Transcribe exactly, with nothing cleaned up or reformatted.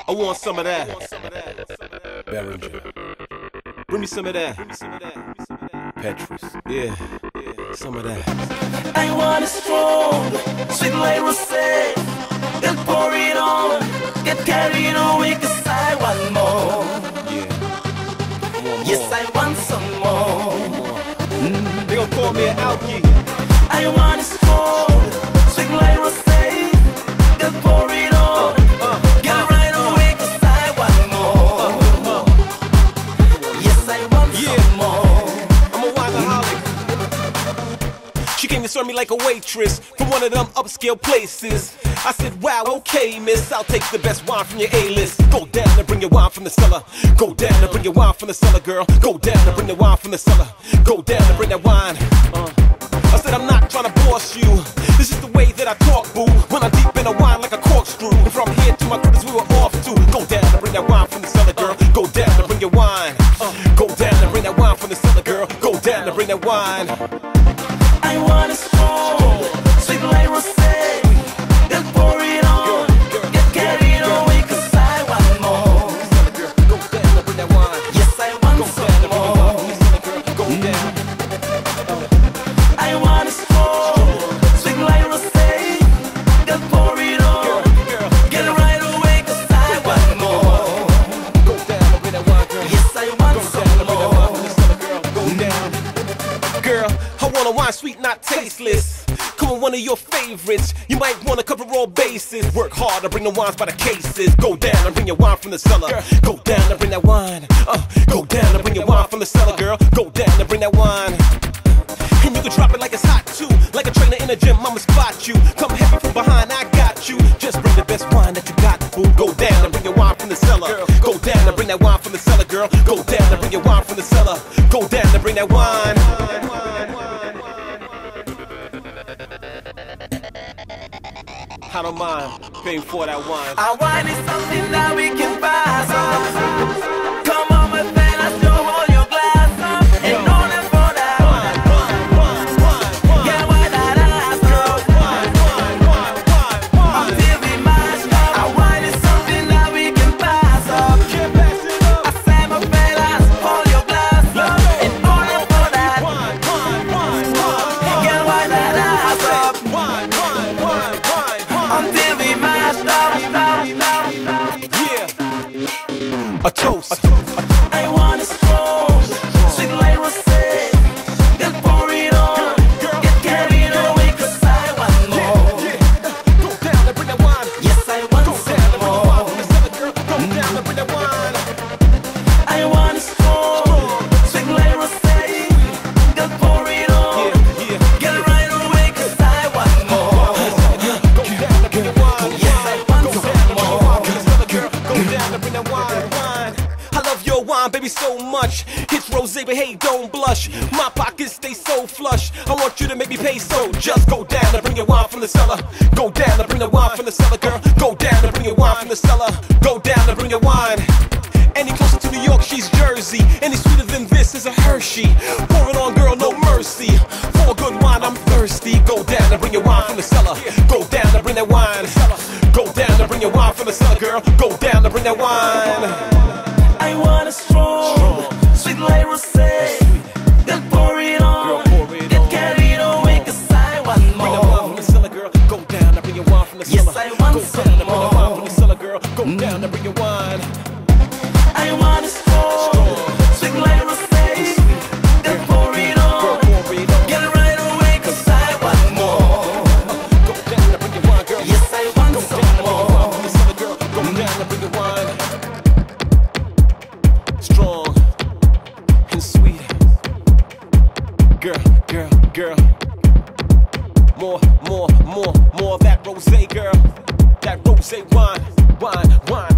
I want some of that. Behringer. Bring me some of that. Petrus. Yeah, yeah, some of that. I want it strong, sweet like rosé. Then pour it on, get carried away, cause I want more. Yeah. More, Yes, more. I want some more. They gon' call me an alky. I want it strong, sweet like rosé. Then pour it on, get right away, cause I want more. Yes, I want some more. I'm a wineaholic. She came to serve me like a waitress from one of them upscale places. I said, wow, okay, miss, I'll take the best wine from your A-list. Go down and bring your wine from the cellar. Go down and bring your wine from the cellar, girl. Go down and bring the wine from the cellar. Go down and bring that wine. Uh. I said, I'm not trying to boss you. This is the way that I talk, boo. When I'm deep in a wine like a corkscrew. And from here to my cribs we were off to. Go down and bring that wine from the cellar, girl. Go down and bring your wine. Uh. Go down and bring that wine from the cellar, girl. Go down and bring that wine. I want it strong, sweet like rosé. Then pour it on, get carried away, cause I want more. Go down and bring that wine. Yes, I want some more. Go down. I want it strong, sweet like rosé. Then pour it on, get right away, cause I want more. Go down and bring that wine, girl. Yes, I want some more. Go down. Girl, I want a wine sweet, not tasteless. Come on, one of your favorites. You might want to cover all bases. Work hard to bring the wines by the cases. Go down and bring your wine from the cellar. Go down and bring that wine. Uh, go down and bring your wine from the cellar, girl. Go down and bring that wine. And you can drop it like it's hot too. Like a trainer in a gym, I'ma spot you. Come heavy from behind, I got you. Just bring the best wine that you got, boo. Go down and bring your wine from the cellar. Go down and bring that wine from the cellar, girl. Go down and bring your wine from the cellar. Go down and bring that wine. I don't mind paying for that wine. I want is something that we can pass on. Come on, my friend, let's go hold your glass up. And on and for that wine. Yeah, why that ass, girl? Until we match up. I want is something that we can pass up. I say, my friend, let's hold your glass up. And on and for that. Yeah, why that ass up? Until we matched up. Yeah, a toast. I want it strong, sweet like rosé. Then pour it on, get carried away, cause I want more. Go down and bring that wine. Yes, I want some more. Go down and bring that wine. I want it strong, sweet like rosé. Then pour it on, get right away, cause I want more. Go down and bring that wine. Yes, I want some more. Go down and bring that wine. I love your wine, baby, so much. It's rosé, but hey, don't blush. My pockets stay so flush. I want you to make me pay, so just go down and bring your wine from the cellar. Go down and bring the wine from the cellar, girl. Go down and bring your wine from the cellar. Go down and bring your wine. Any closer to New York, she's Jersey. Any sweeter than this is a Hershey. Pour it on, girl, no mercy. For a good wine, I'm thirsty. Go down and bring your wine from the cellar. Go down and bring that wine. Go down and bring your wine from the cellar, girl. Go down and bring that wine. I want it strong, sweet like rosé. Then pour it on, get carried away, cause I want Bring that wine from more. the cellar, girl. Go down and bring your wine from the cellar. Yes, I want Go some down and bring that wine more. from the cellar, girl. Go down and bring your wine. I want it strong, sweet like rosé. Then pour it on, get right away, cause I want more. Go down and bring your wine, girl. Yes, I want Go some down and bring your wine more. from the cellar, girl. Go down and bring your wine. Strong and sweet. Girl, girl, girl. More, more, more, more of that rosé, girl. That rosé wine, wine, wine.